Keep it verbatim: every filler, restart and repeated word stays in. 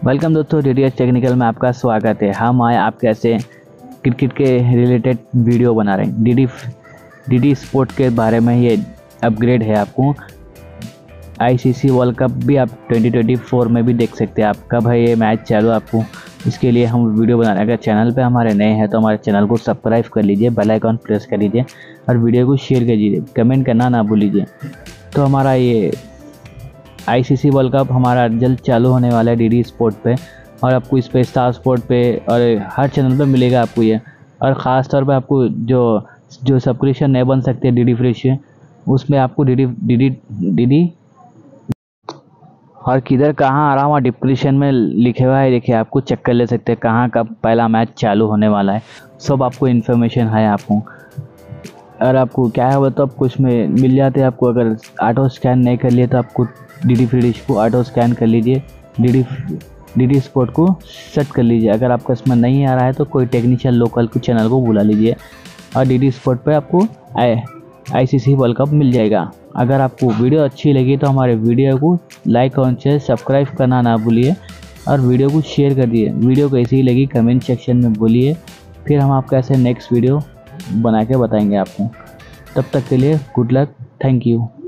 Welcome दोस्तों, DDS technical में आपका स्वागत है। हम आए आपके ऐसे क्रिकेट के रिलेटेड वीडियो बना रहे हैं। डीडी डीडी स्पोर्ट के बारे में ये अपग्रेड है। आपको आईसीसी वर्ल्ड कप भी आप ट्वेंटी ट्वेंटी फोर में भी देख सकते हैं। आप कब है ये मैच चालू, आपको इसके लिए हम वीडियो बना रहे हैं। अगर चैनल पे हमारे नए हैं तो हमारे चैनल को सब्सक्राइब कर लीजिए, बेल आइकॉन प्रेस कर लीजिए और वीडियो को शेयर कर दीजिए, कमेंट करना ना भूलिए। तो हमारा ये आईसीसी वर्ल्ड कप हमारा जल्द चालू होने वाला है डीडी स्पोर्ट पे, और आपको इस पे स्टार स्पोर्ट पे और हर चैनल पे मिलेगा आपको ये। और ख़ास तौर पे आपको जो जो सब्सक्रिप्शन नहीं बन सकते डीडी फ्री से, उसमें आपको डीडी डीडी डीडी और किधर कहाँ आ रहा हूँ डिस्क्रिप्शन में लिखे हुआ है, देखिए आपको चेक कर ले सकते हैं कहाँ कब पहला मैच चालू होने वाला है। सब आपको इन्फॉर्मेशन है आपको। और आपको क्या है वो तो आपको इसमें मिल जाते हैं। आपको अगर ऑटो स्कैन नहीं कर लिए तो आपको डीडी फ्री डिश को ऑटो स्कैन कर लीजिए, डीडी डीडी स्पोर्ट को सेट कर लीजिए। अगर आपका इसमें नहीं आ रहा है तो कोई टेक्नीशियन लोकल को चैनल को बुला लीजिए और डीडी स्पोर्ट पे आपको आई आईसीसी वर्ल्ड कप मिल जाएगा। अगर आपको वीडियो अच्छी लगी तो हमारे वीडियो को लाइक और शेयर सब्सक्राइब करना ना भूलिए और वीडियो को शेयर कर दिए। वीडियो कैसी लगी कमेंट सेक्शन में बोलिए, फिर हम आपका ऐसे नेक्स्ट वीडियो बना के बताएंगे आपको। तब तक के लिए गुड लक, थैंक यू।